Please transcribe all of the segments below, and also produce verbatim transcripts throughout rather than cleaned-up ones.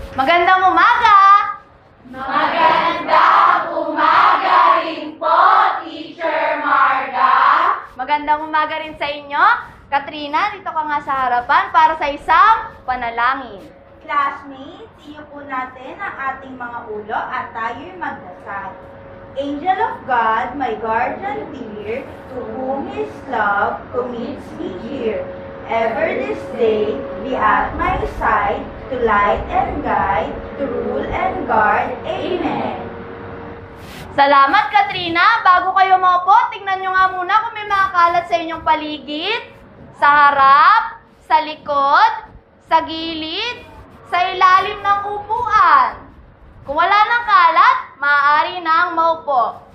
Magandang umaga! Magandang umaga rin po, Teacher Marga. Magandang umaga rin sa inyo. Katrina, dito ka nga sa harapan para sa isang panalangin. Classmates, iyo po natin ang ating mga ulo at tayo'y magdasal. Angel of God, my guardian dear, to whom His love commits me here. Ever this day, be at my side, to light and guide, to rule and guard. Amen. Salamat, Katrina. Bago kayo maupo, tingnan nyo nga muna kung may mga kalat sa inyong paligid, sa harap, sa likod, sa gilid, sa ilalim ng upuan. Kung wala ng kalat, maaari nang maupo.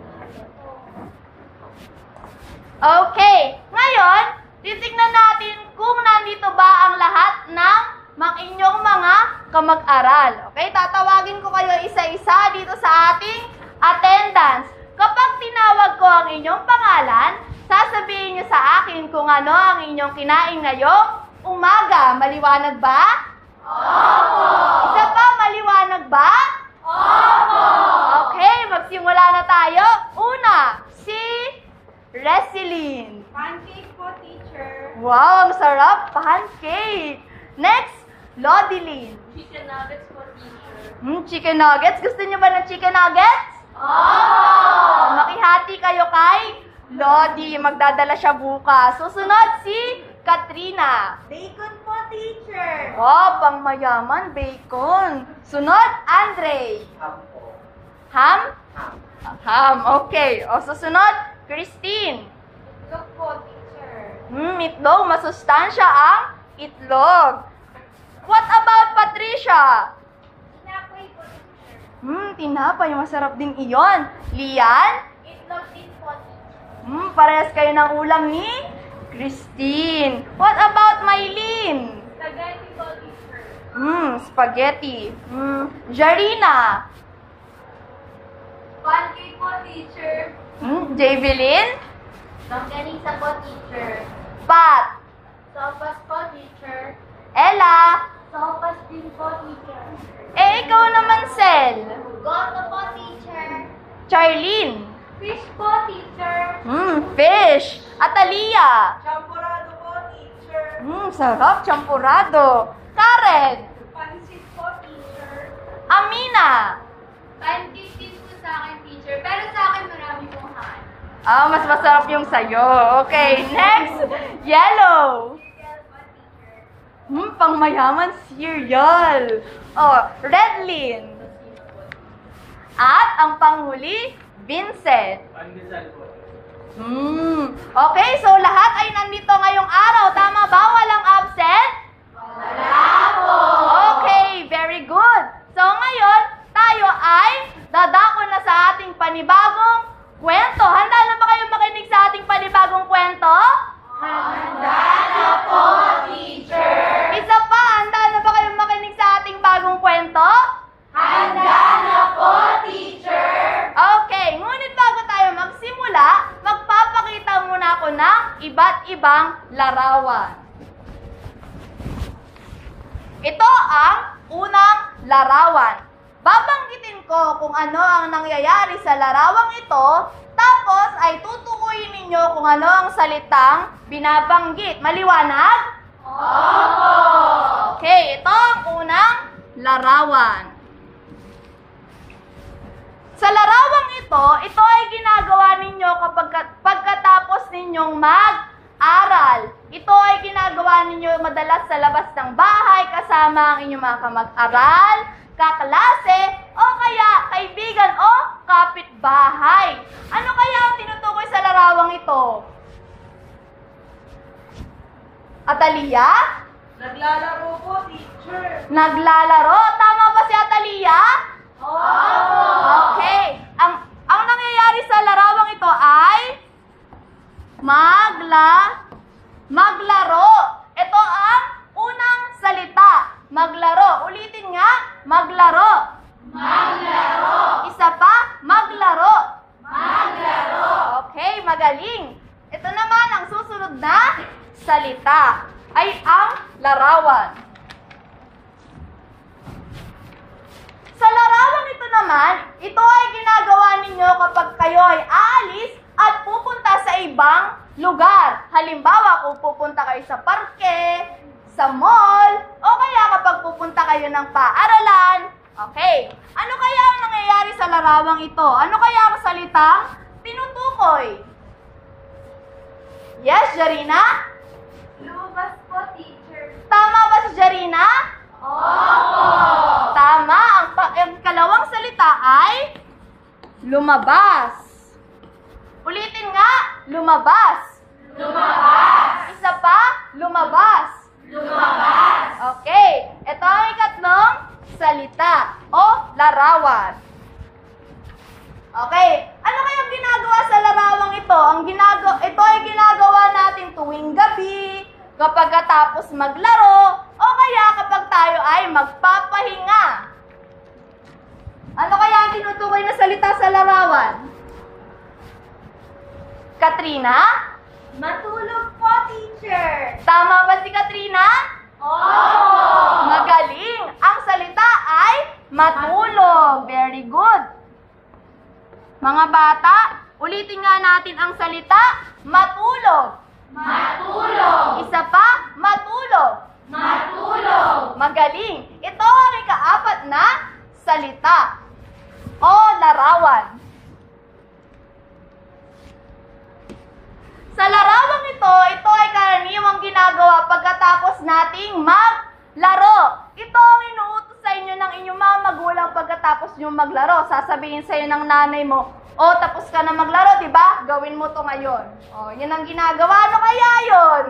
Okay, ngayon, titignan natin kung nandito ba ang lahat ng mga inyong mga kamag-aral. Okay, tatawagin ko kayo isa-isa dito sa ating attendance. Kapag tinawag ko ang inyong pangalan, sasabihin niyo sa akin kung ano ang inyong kinain ngayong umaga. Maliwanag ba? Opo! Isa pa, maliwanag ba? Opo! Okay, magsimula na tayo. Una, si Resilin. Pancake po, Teacher. Wow, ang sarap! Pancake! Next, Lodilin. Chicken nuggets po, Teacher. Hmm, chicken nuggets? Gusto niyo ba ng chicken nuggets? Opo! Makihati kayo kay Lodi. Magdadala siya bukas. Susunod si Katrina. Bacon po, Teacher. Wow, pang mayaman, bacon. Sunod, Andre. Ham? Ham, okay. O, susunod, Christine. Itlog po, Teacher. Hmm, itlog. Masustansya ang itlog. What about Patricia? Tinapay po, Teacher. Hmm, tinapay. Masarap din iyon. Lian? Itlog din po, Teacher. Hmm, parehas kayo ng ulam ni Christine. What about Mylene? Spaghetti po, Teacher. Hmm, spaghetti. Hmm, Jarina? Pancake po, Teacher. Hmm, Javelin? Longganisa po, Teacher. Pat? Sopas po, Teacher. Ella? Sopas din po, Teacher. Eh, ikaw naman, Sel? Goto po, Teacher. Charlene? Fish po, Teacher. Hmm, fish. Atalia? Champurado po, Teacher. Hmm, sarap. Champurado. Karen? Pansit po, Teacher. Amina? Pancake din po sa akin, Teacher. Pero sa akin, marami pong han. Ah, mas masarap yung sayo. Okay, next. Yellow. Hmm, pang mayaman cereal. Oh, Redlin. At ang panghuli, Vincent. Hmm. Okay, so lahat ay nandito ngayong araw. Tama ba? Walang absent? Wala po. Okay, very good. So ngayon, tayo ay dadako na sa ating panibagong kwento. Handa na ba kayo makinig sa ating panibagong kwento? Handa na po, Teacher. Isa pa, handa na ba kayo makinig sa ating bagong kwento? Handa na po, Teacher. Okay, ngunit bago tayo magsimula, magpapakita muna ako ng iba't ibang larawan. Ito ang unang larawan. Babanggitin ko kung ano ang nangyayari sa larawang ito, tapos ay tutukuyin ninyo kung ano ang salitang binabanggit. Maliwanag? Opo. Okay, ito ang unang larawan. Sa larawang ito, ito ay ginagawa ninyo kapag pagkatapos ninyong mag-aral. Ito ay ginagawa ninyo madalas sa labas ng bahay kasama ang inyong mga kamag-aral, kaklase, o kaya kaibigan o kapitbahay. Ano kaya ang tinutukoy sa larawang ito? Atalia? Naglalaro po, Teacher. Naglalaro? Tama ba si Atalia? Opo. Okay. Ang ang nangyayari sa larawang ito ay magla maglaro. Ito ang unang salita. Maglaro. Ulitin nga. Maglaro. Maglaro. Isa pa. Maglaro. Maglaro. Okay, magaling. Ito naman ang susunod na salita ay ang larawan. naman, ito ay ginagawa ninyo kapag kayo ay aalis at pupunta sa ibang lugar. Halimbawa, kung pupunta kayo sa parke, sa mall, o kaya kapag pupunta kayo ng paaralan. Okay, ano kaya ang nangyayari sa larawang ito? Ano kaya ang salitang tinutukoy? Yes, Jarina? Lumabas po, teacher. Tama ba si Jarina? Opo! Tama. Ang, pa- ang kalawang salita ay lumabas. Ulitin nga, lumabas. Lumabas! Isa pa, lumabas. Lumabas! Okay, ito ang ikatlong salita o larawan. Okay, ano kayang ginagawa sa larawang ito? Ang ginagawa, ito ay ginagawa natin tuwing gabi, kapag katapos maglaro, o kaya kapag tayo ay magpapahinga. Ano kaya ang tinutukoy na salita sa larawan? Katrina? Matulog po, teacher. Tama ba si Katrina? Opo! Magaling! Ang salita ay matulog. Very good. Mga bata, ulitin nga natin ang salita, matulog. Matulog! Isa pa, matulog. Matulog! Magaling. Ito ang ikaapat na salita o larawan. Sa larawang ito, ito ay karaniwang ginagawa pagkatapos nating maglaro. Ito ang inuutos sa inyo ng inyong mga magulang pagkatapos nyo maglaro. Sasabihin sa iyo ng nanay mo, o tapos ka na maglaro, di ba? Gawin mo to ngayon. O, yun ang ginagawa. Ano kaya yun?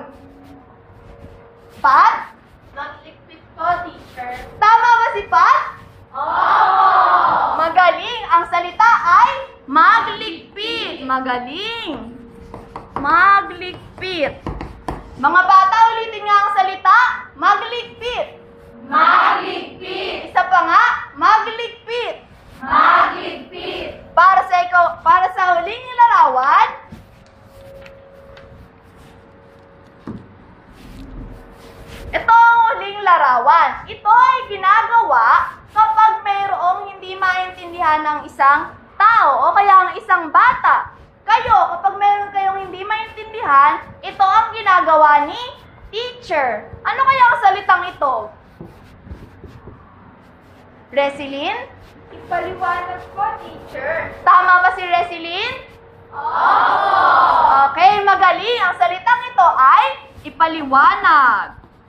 Pat? Magligpit po, teacher. Tama ba si Pat? Opo! Magaling. Ang salita ay magligpit. Magaling. Magligpit. Mga bata, ulitin nga ang salita, magligpit. Magligpit! Isa pa nga, magligpit. Magligpit! Para sa ikaw, para sa huling larawan, ito ang huling larawan. Ito ay ginagawa kapag mayroong hindi maintindihan ng isang tao o kaya ang isang bata. Kayo, kapag meron kayong hindi maintindihan, ito ang ginagawa ni teacher. Ano kaya ang salitang ito? Resilin? Ipaliwanag po, teacher. Tama ba si Resilin? Opo! Okay, magaling. Ang salitang ito ay ipaliwanag.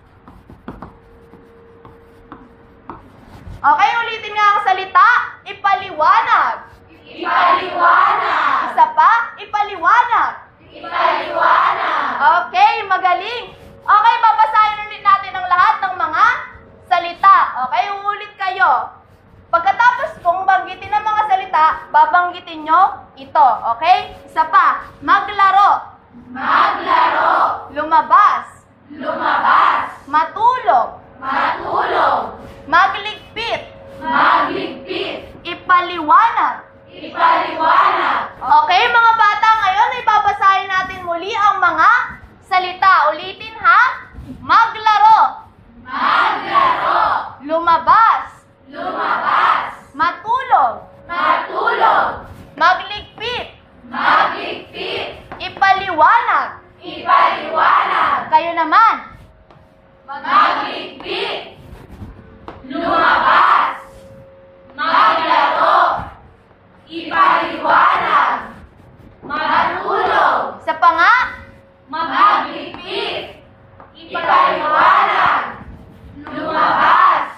Okay, ulitin nga ang salita, ipaliwanag. Ipaliwanag! Isa pa, ipaliwanag. Ipaliwanag! Okay, magaling. Okay, babasahin ulit natin ang lahat ng mga salita. Okay, uulit kayo. Pagkatapos kong banggitin ang mga salita, babanggitin nyo ito. Okay? Isa pa, maglaro. Maglaro! Lumabas. Lumabas! Matulog. Matulog! Magligpit. Magligpit! Ipaliwanag. Ipaliwanag! Okay, mga bata, ngayon ay babasahin natin muli ang mga salita. Ulitin ha. Maglaro. Maglaro! Lumabas. Lumabas! Matulog. Matulog! Magligpit. Magligpit! Ipaliwanag. Ipaliwanag! Kayo naman. Magligpit! Lumabas! Maglaro! Ipaliwanag! Matulog! Sa pa nga. Magligpit! Ipaliwanag! Lumabas!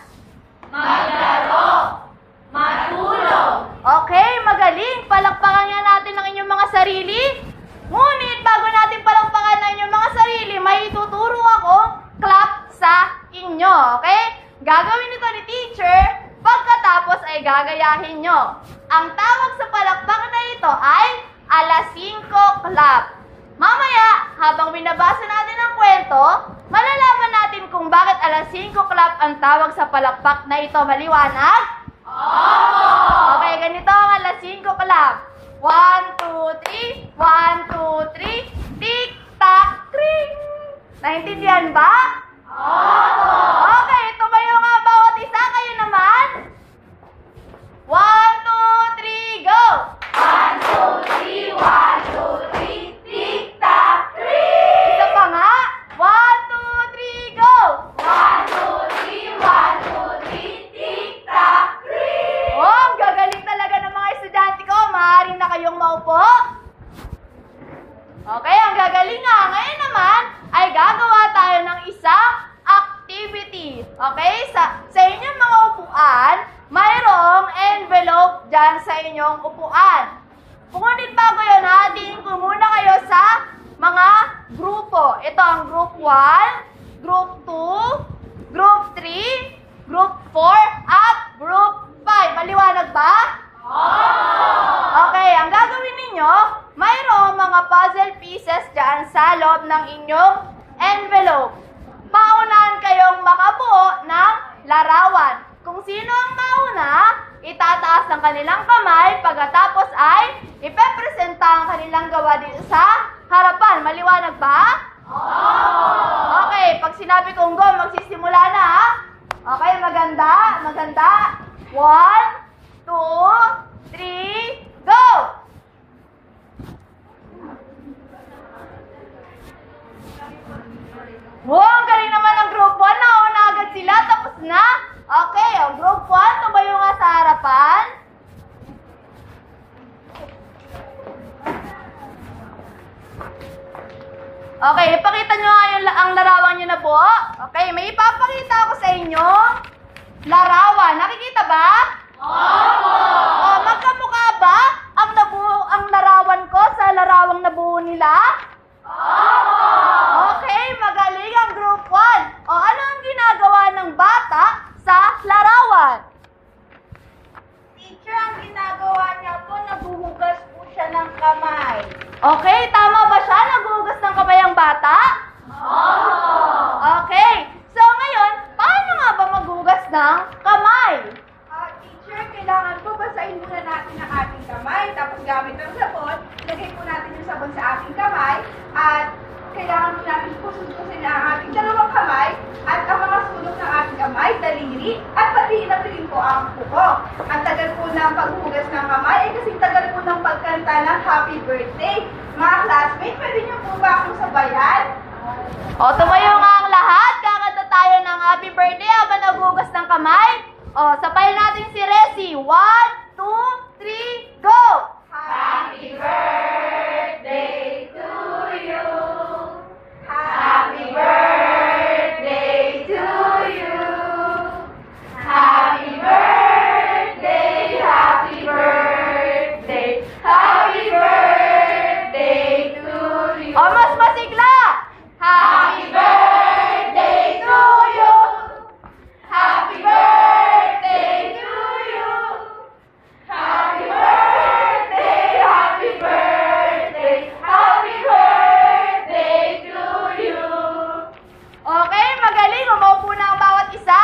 Maglaro! Matulog! Okay, magaling. Palakpakan nga natin ang inyong mga sarili. Ngunit bago natin palakpakan ang inyong mga sarili, may ituturo ako clap sa inyo. Okay? Gagawin ito ni teacher. Pagkatapos ay gagayahin nyo. Ang tawag sa palakpakan na ito ay alas singko clap. Mamaya, habang binabasa natin ang kwento, malalaman natin kung bakit alas singko clap ang tawag sa palakpak na ito. Maliwanag? Opo! Okay, ganito ang alas singko clap. One, two, three. One, two, three. Tik-tak, tring. Naintindihan ba? Opo! Okay, tumayo nga bawat isa. Kayo naman. One, dyan sa inyong upuan. Ngunit bago yun, hatiin ko muna kayo sa mga grupo. Ito ang Group one, Group two, Group three, Group four, at Group five. Maliwanag ba? Okay, ang gagawin ninyo, mayroong mga puzzle pieces dyan sa loob ng inyong envelope. Paunahan kayong makabuo ng larawan. Kung sino ang mauna, itataas ang kanilang kamay, pagkatapos ay ipepresenta ang kanilang gawa dito sa harapan. Maliwanag ba? Okay, pag sinabi kong go, magsisimula na ha. Okay, maganda, maganda. One, two, three, go! Wow, ang galing naman ng group one. Nauna agad sila, tapos na. Okay, ang group one, tumayo nga sa harapan. Okay, ipakita nyo nga yung, ang larawan nyo na po. Okay, may ipapakita ako sa inyo. Larawan, nakikita ba? Opo! Oh, magkamukha ba ang, nabuo, ang larawan ko sa larawang nabuo nila? Opo! Okay, magaling ang group one. O, ano ang ginagawa ng bata sa larawan? Teacher, ang ginagawa niya po, naguhugas po siya ng kamay. Okay, tama ba siya? Naghuhugas ng kamay ang bata? Opo! Okay, so ngayon, paano nga ba maghugas ng kamay? Ah, teacher, kailangan po basahin muna natin ang ating kamay, tapos gamit ang sabon, lagay po natin yung sabon sa ating kamay, at kailangan po natin pusususin ang ating dalawang kamay, at ang mga sulok ng ating kamay, daliri, at pati na rin po ang kuko. Ang tagal po ng paghugas ng kamay, ay kasing tagal po ng pagkanta ng happy birthday. Mga classmates, pwede niyo po ba akong sabayan? O, tumayo nga ang lahat. Kakanta tayo ng happy birthday habang naghugas ng kamay. O, sabayan natin si Resi. One, two, three, go! Happy birthday to you. Happy birthday to you. Happy birthday, happy birthday, happy birthday to you. O, mas masigla! Happy birthday to you. Happy birthday to you. Happy birthday, happy birthday, happy birthday to you. Okay, magaling. Umaupo na ang bawat isa.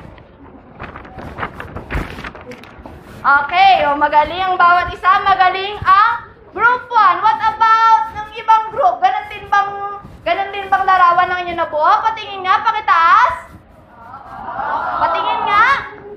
Okay, o magaling ang bawat isa. Magaling ang group one. What about ng ibang group? Ganon din bang, ganon din bang larawan ng inyo na po? Patingin nga, pakitaas. Patingin nga.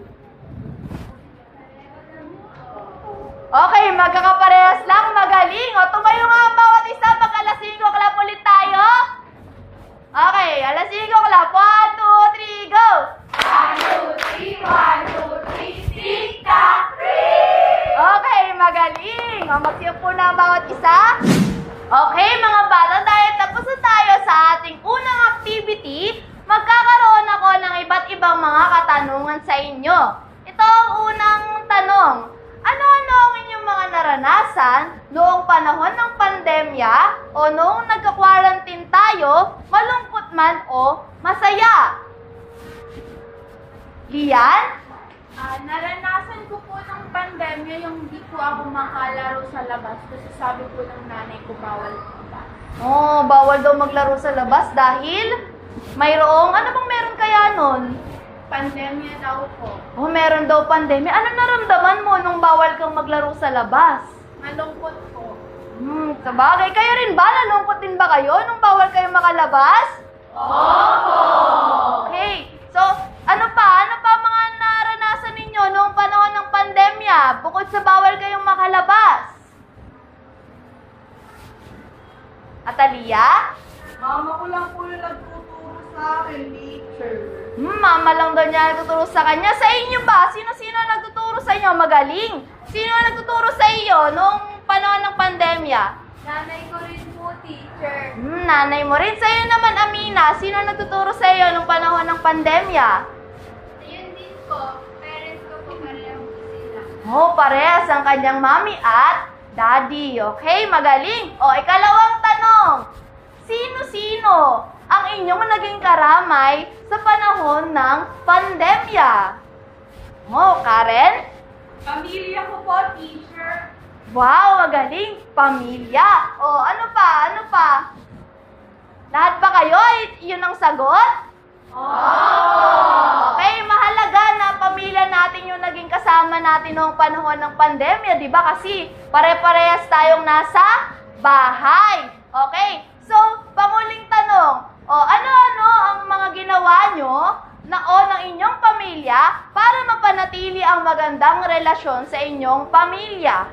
Okay, magkakaparehas lang. Magaling. O, tumayo nga ang bawat isa. Pag alas singko, clap ulit tayo. Okay, alas singko, clap. One, two, three, go! One, two, three, one, two, three, tika, three. Okay, magaling. O, magsiyap po na ang bawat isa. Okay, mga bata, dahil tapos na tayo sa ating unang activity, magkakaroon ako ng iba't ibang mga katanungan sa inyo. Ito ang unang tanong. Ano-ano ang inyong mga naranasan noong panahon ng pandemya o noong nagka-quarantine tayo, malungkot man o masaya? Lian? Ah, naranasan ko po ng pandemya yung di po ako makalaro sa labas kasi sabi po ng nanay ko bawal labas. Oh, bawal daw maglaro sa labas dahil mayroong, ano bang meron kaya nun? Pandemya daw po. Oh, meron daw pandemya. Ano naramdaman mo nung bawal kang maglaro sa labas? Malungkot po. Hmm, sabagay. Kayo rin ba? Nalungkot din ba kayo nung bawal kayo makalabas? Opo! Okay. So, ano pa? Ano pa mga naranasan ninyo noong panahon ng pandemya? Bukod sa bawal kayong makalabas. Atalia? Mama ko lang po yung nagtuturo sa akin, teacher. Hmm, mama lang daw niya nagtuturo sa kanya. Sa inyo ba? Sino-sino nagtuturo sa inyo? Magaling. Sino nagtuturo sa iyo noong panahon ng pandemya? Nanay ko rin po, teacher. Hmm, nanay mo rin. Sa iyo naman, Amina. Sino nagtuturo sa iyo noong panahon ng pandemya? Yun din po. Parents ko po pareho po sila. Oh, parehas ang kanyang mami at daddy. Okay, magaling. O, ikalawang tanong. Sino-sino ang inyong naging karamay sa panahon ng pandemya? Oh, Karen? Pamilya ko po, teacher. Wow, magaling. Pamilya. O, ano pa? Ano pa? Lahat ba kayo? Y- yun ang sagot? Oh! Okay, mahalaga na pamilya natin yung naging kasama natin noong panahon ng pandemya, di ba? Kasi pare-parehas tayong nasa bahay. Okay? So, panguling tanong, o ano-ano ang mga ginawa nyo na o ng inyong pamilya para mapanatili ang magandang relasyon sa inyong pamilya?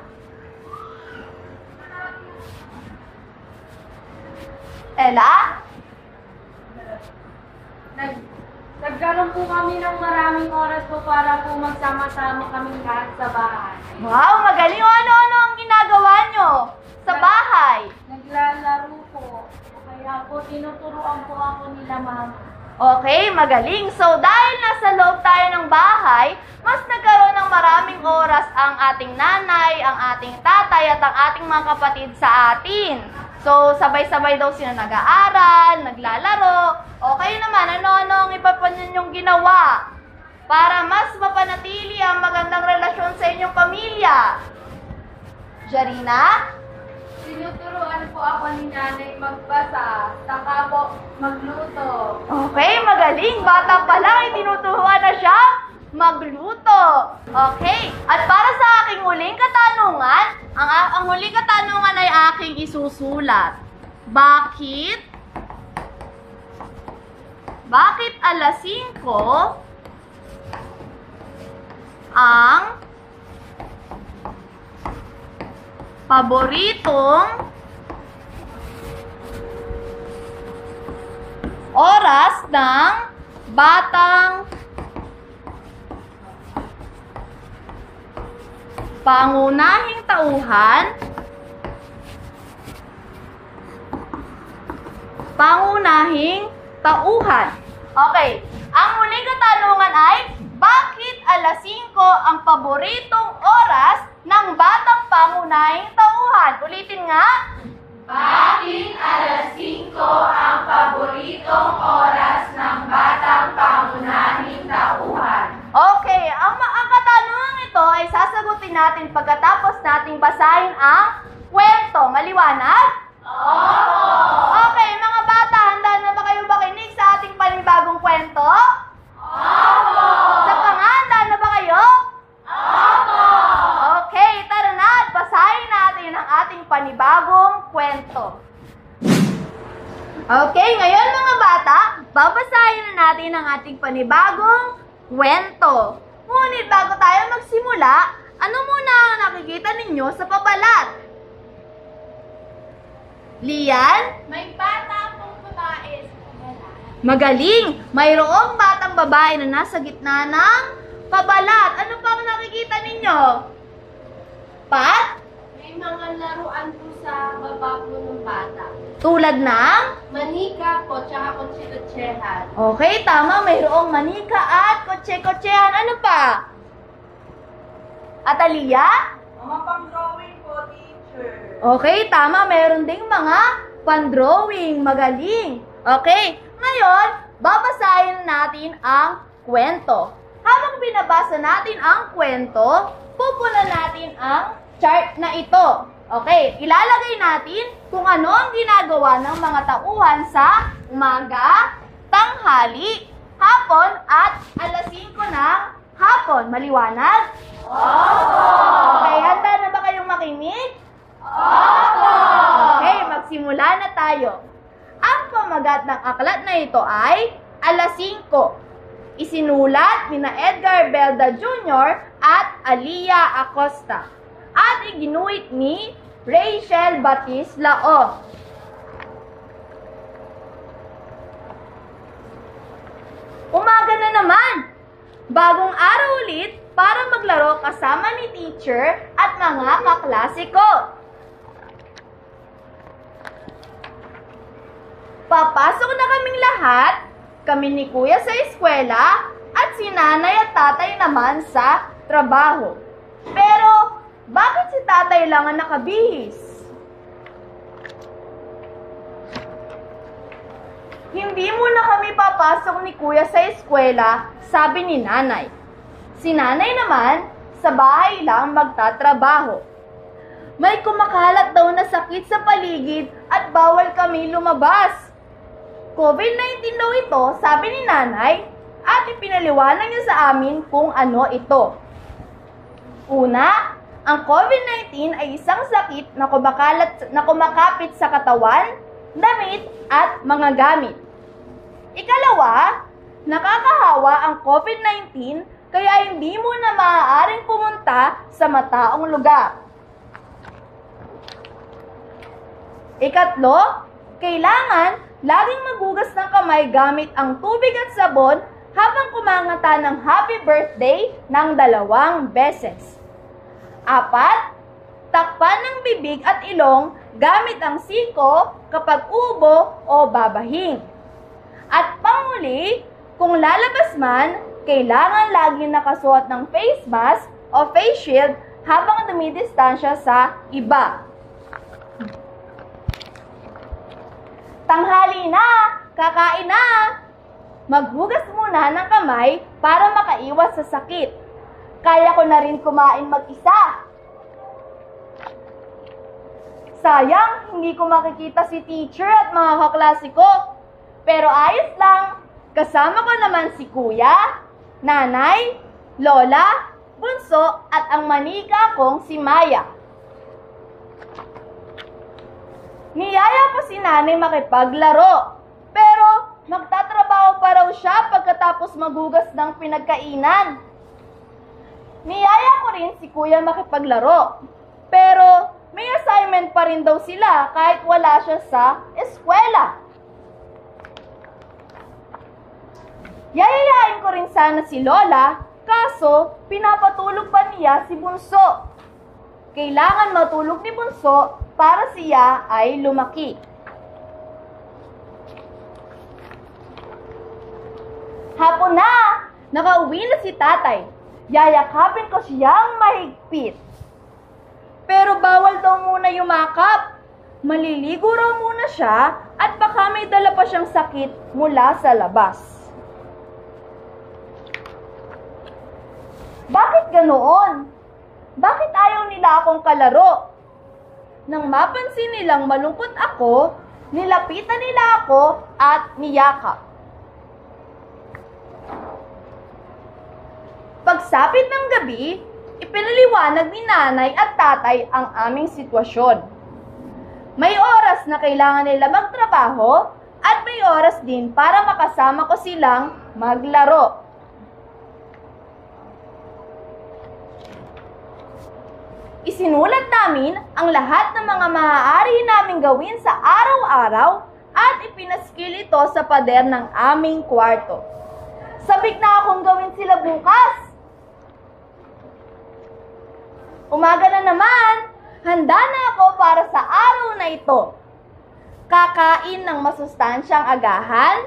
Ella? Nag, nagkaroon po kami ng maraming oras po para po magsama-sama kaming lahat sa bahay. Wow, magaling. O ano-ano ang ginagawa nyo sa bahay? Naglalaro po. Kaya po tinuturuan po ako nila mama. Okay, magaling. So, dahil nasa loob tayo ng bahay, mas nagkaroon ng maraming oras ang ating nanay, ang ating tatay, at ang ating mga kapatid sa atin. So, sabay-sabay daw sila nag-aaral, naglalaro. O kayo naman, ano-ano ang iba pa ninyong ginawa para mas mapanatili ang magandang relasyon sa inyong pamilya? Jarina? Tinuturuan po ako ni nanay magbasa, saka po magluto. Okay, magaling. Bata pa lang, eh, tinuturuan na siya magluto. Okay, at para sa aking huling katanungan, ang, ang huling katanungan ay aking isusulat. Bakit? Bakit alas singko ang paboritong oras ng batang pangunahing tauhan, pangunahing tauhan. Okay, ang muling katanungan ay, bakit alas singko ang paboritong oras ng batang pangunahing tauhan? Ulitin nga. Bakit alas singko ang paboritong oras ng batang pangunahing tauhan? Okay, ang, ma- ang katanungan ito ay sasagutin natin pagkatapos nating basahin ang kwento. Maliwanag? Opo! Okay, mga bata, handa na ba kayo makinig sa ating panibagong kwento? Opo! Sa panganda na ba kayo? Opo! Okay, tara na at basahin natin ang ating panibagong kwento. Okay, ngayon mga bata, babasahin na natin ang ating panibagong kwento. Ngunit bago tayo magsimula, ano muna ang nakikita ninyo sa pabalat? Lian? May bata pong babae sa pabalat. Magaling! Mayroong batang babae na nasa gitna ng pabalat. Ano pa ang nakikita ninyo? Pat? May mga laruan po sa baba po ng bata. Tulad ng? Manika po, tsaka kutsi-kutsehan. Okay, tama. Mayroong manika at kotse-kotsehan. Ano pa? Atalia? Mga pang-drawing po, teacher. Okay, tama. Mayroon ding mga pan-drawing. Magaling. Okay, ngayon, babasahin natin ang kwento. Habang binabasa natin ang kwento, pupunan natin ang chart na ito. Okay, ilalagay natin kung ano ang ginagawa ng mga tauhan sa umaga, tanghali, hapon, at alas singko ng hapon. Maliwanag? Opo! Okay, handa na ba kayong makinig? Opo! Okay, magsimula na tayo. Ang pamagat ng aklat na ito ay alas singko. Isinulat ni na Edgar Belda Junior at Alia Acosta. At iginuhit ni Rachel Batis Lao. Umaga na naman! Bagong araw ulit para maglaro kasama ni teacher at mga kaklase ko. Papasok na kaming lahat, kami ni kuya sa eskwela at si nanay at tatay naman sa trabaho. Pero Bakit si tatay lang ang nakabihis? Hindi muna kami papasok ni kuya sa eskwela, sabi ni nanay. Si nanay naman, sa bahay lang magtatrabaho. May kumakalat daw na sakit sa paligid at bawal kami lumabas. COVID nineteen daw ito, sabi ni nanay, at ipinaliwanag niya sa amin kung ano ito. Una, ang COVID nineteen ay isang sakit na kumakalat, na kumakapit sa katawan, damit, at mga gamit. Ikalawa, nakakahawa ang COVID nineteen kaya hindi mo na maaaring pumunta sa mataong lugar. Ikatlo, kailangan laging magugas ng kamay gamit ang tubig at sabon habang kumanganta ng happy birthday ng dalawang beses. Apat, takpan ng bibig at ilong gamit ang siko kapag ubo o babahing. At panghuli, kung lalabas man, kailangan laging nakasuot ng face mask o face shield habang dumidistansya sa iba. Tanghali na! Kakain na! Maghugas muna ng kamay para makaiwas sa sakit. Kaya ko na rin kumain mag-isa. Sayang, hindi ko makikita si teacher at mga kaklase ko. Pero ayos lang, kasama ko naman si kuya, nanay, lola, bunso at ang manika kong si Maya. Niyaya pa si nanay makipaglaro, pero magtatrabaho pa raw siya pagkatapos magugas ng pinagkainan. Niyaya ko rin si kuya makipaglaro, pero may assignment pa rin daw sila kahit wala siya sa eskwela. Yayayain ko rin sana si Lola, kaso pinapatulog pa niya si Bunso. Kailangan matulog ni Bunso para siya ay lumaki. Hapon na! Nakauwi na si tatay. Yayakapin ko siyang mahigpit. Pero bawal daw muna yumakap. Maliligo raw muna siya at baka may dala pa siyang sakit mula sa labas. Bakit ganoon? Bakit ayaw nila akong kalaro? Nang mapansin nilang malungkot ako, nilapitan nila ako at niyakap. Pagsapit ng gabi, ipinaliwanag ni nanay at tatay ang aming sitwasyon. May oras na kailangan nila magtrabaho at may oras din para makasama ko silang maglaro. Isinulat namin ang lahat ng mga maaari naming gawin sa araw-araw at ipinaskil ito sa pader ng aming kwarto. Sabik na akong gawin sila bukas. Umaga na naman, handa na ako para sa araw na ito. Kakain ng masustansyang agahan,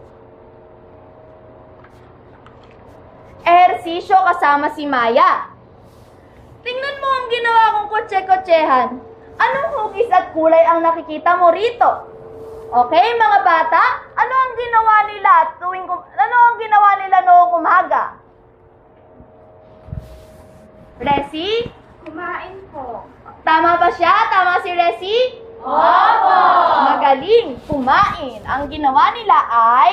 ehersisyo kasama si Maya. Tingnan mo ang ginawa kong kotse-kotsehan. Anong hugis at kulay ang nakikita mo rito? Okay, mga bata, ano ang ginawa nila at tuwing kum- ano ang ginawa nila noong umaga? Resi? Kumain po. Tama ba siya? Tama si Resi? Opo! Magaling, kumain. Ang ginawa nila ay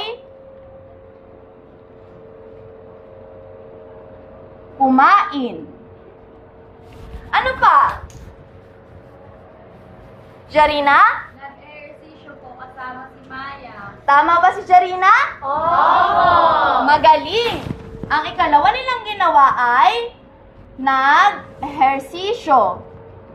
kumain. Ano pa? Jarina? Nag-ehersisyo po kasama si Maya. Tama ba si Jarina? Opo! Magaling! Ang ikalawa nilang ginawa ay nag-ehersisyo.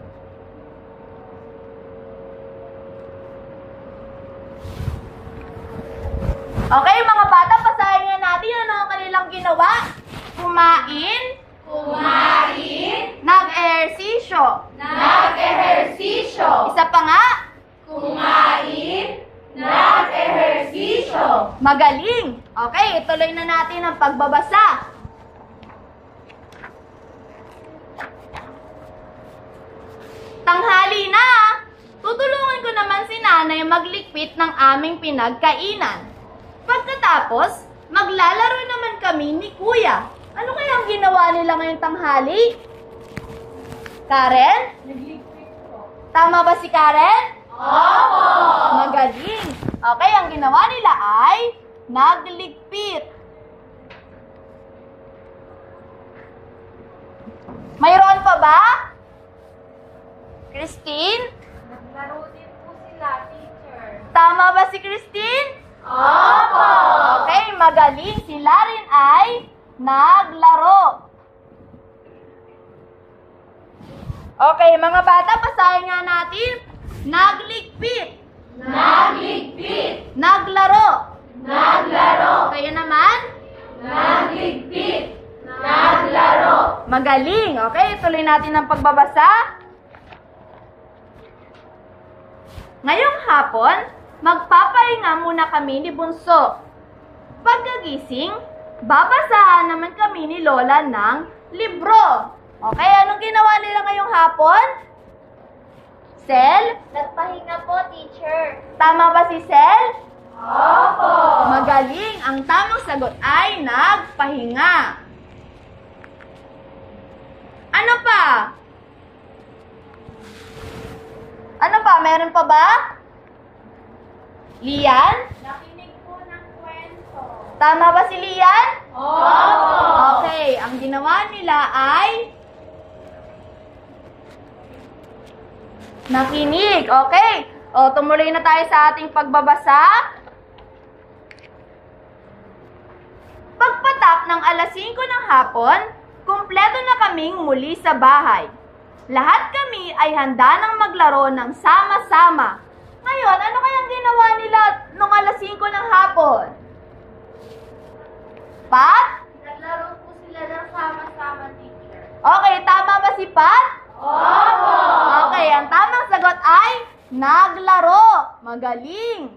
Okay, mga bata, pasahin nga natin ano ang kanilang ginawa. Kumain, Kumain, nag-ehersisyo. nag-ehersisyo. Isa pa nga, Kumain, nag-ehersisyo. magaling. Okay, ituloy na natin ang pagbabasa. nanay maglikpit ng aming pinagkainan. Pagkatapos, maglalaro naman kami ni Kuya. Ano kaya ang ginawa nila ngayong tanghali? Karen? Nagligpit po. Tama ba si Karen? Opo! Magaling. Okay, ang ginawa nila ay nagligpit. Mayroon pa ba? Christine? Naglaro din po sila, teacher. Tama ba si Christine? Opo! Okay, magaling. Sila rin ay naglaro. Okay, mga bata, basahin nga natin. Nagligpit. Nagligpit! Naglaro. Naglaro! Kayo naman? Nagligpit! Naglaro! Magaling. Okay, tuloy natin ang pagbabasa. Ngayong hapon, magpapahinga muna kami ni Bunso. Pagkagising, babasahan naman kami ni Lola ng libro. Okay, anong ginawa nila ngayong hapon? Sel? Nagpahinga po, teacher. Tama ba si Sel? Opo! Magaling. Ang tamang sagot ay nagpahinga. Ano pa? Ano pa? Meron pa ba? Lian? Nakinig po ng kwento. Tama ba si Lian? Opo! Okay, ang ginawa nila ay nakinig. Okay. O, tumuloy na tayo sa ating pagbabasa. Pagpatak ng alas singko ng hapon, kumpleto na kaming muli sa bahay. Lahat kami ay handa ng maglaro ng sama-sama. Ngayon, ano kayang ginawa nila nung alas singko ng hapon? Pat? Naglaro po sila ng sama-sama, teacher. Okay, tama ba si Pat? Opo! Okay, ang tamang sagot ay naglaro. Magaling.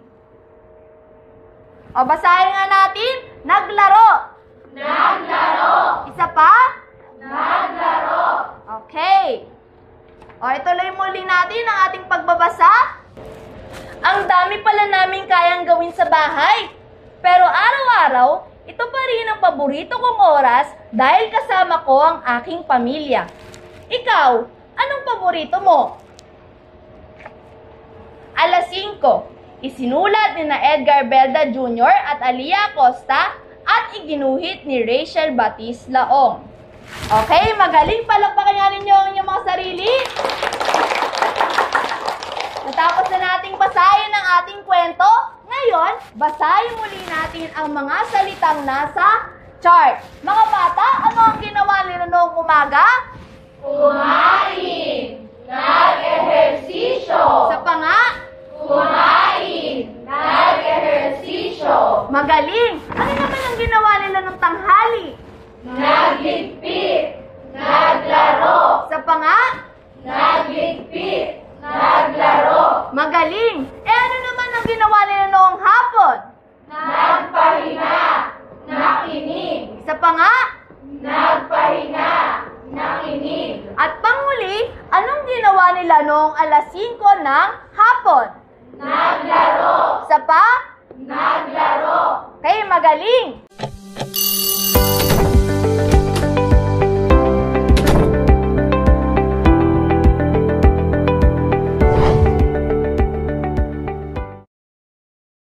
O, basahin nga natin. Naglaro. Naglaro! Isa pa? Naglaro! Okay. O, ituloy muli natin ang ating pagbabasa. Ang dami pala namin kayang gawin sa bahay. Pero araw-araw, ito pa rin ang paborito kong oras dahil kasama ko ang aking pamilya. Ikaw, anong paborito mo? alas singko, isinulat ni na Edgar Belda Junior at Alia Acosta at iginuhit ni Rachel Batis Laong. Okay, magaling. Palakpakan nga ninyo ang inyong mga sarili. Natapos na nating basahin ang ating kwento. Ngayon, basahin muli natin ang mga salitang nasa chart. Mga bata, ano ang ginawa nila noong umaga? Kumain! Nag-ehersisyo! Sa panga? Kumain! Nag-ehersisyo! Magaling. Ano naman ang ginawa nila ng tanghali? Nagligpit! Naglaro! Sa panga? Nagligpit! Naglaro! Magaling. Eh ano naman ang ginawa nila noong hapon? Nagpahinga! Nakinig! Sa panga? Nagpahinga! Nakinig! At panghuli, anong ginawa nila noong alas singko ng hapon? Naglaro! Sa pa? Naglaro! Okay, magaling.